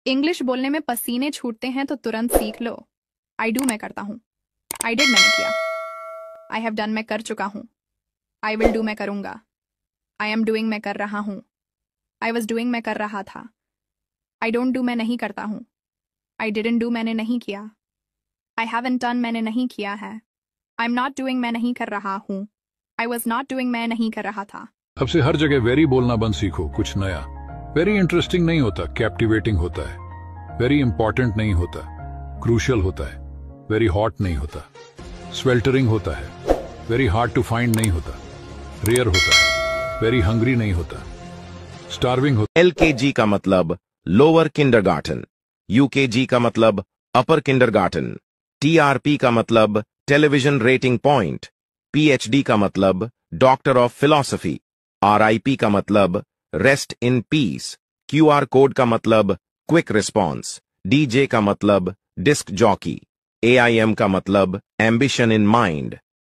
English बोलने में पसीने छूटते हैं तो तुरंत सीख लो। आई डू मैं करता हूँ। आई डिड मैंने किया। आई हैव डन मैं कर चुका हूँ। आई विल डू मैं करूँगा। आई एम डूइंग मैं कर रहा हूँ। आई वॉज डूइंग मैं कर रहा था। आई डोंट डू मैं नहीं करता हूँ। आई डिडंट डू मैंने नहीं किया। आई हैवंट डन मैंने नहीं किया है। आई एम नॉट डूइंग मैं नहीं कर रहा हूँ। आई वॉज नॉट डूइंग मैं नहीं कर रहा था। अब से हर जगह वेरी बोलना बंद सीखो। कुछ नया वेरी इंटरेस्टिंग नहीं होता, कैप्टिवेटिंग होता है। वेरी इंपॉर्टेंट नहीं होता, क्रूशियल होता है। वेरी हॉट नहीं होता, स्वेल्टरिंग होता है। वेरी हार्ड टू फाइंड नहीं होता, रेयर होता है। वेरी हंग्री नहीं होता, स्टार्विंग होता है। LKG का मतलब लोअर किंडरगार्टन, UKG का मतलब अपर किंडरगार्टन, TRP का मतलब टेलीविजन रेटिंग पॉइंट, PhD का मतलब डॉक्टर ऑफ फिलॉसफी, RIP का मतलब rest in peace, QR code का मतलब क्विक रिस्पॉन्स, DJ का मतलब डिस्क जॉकी, AIM का मतलब एम्बिशन इन माइंड।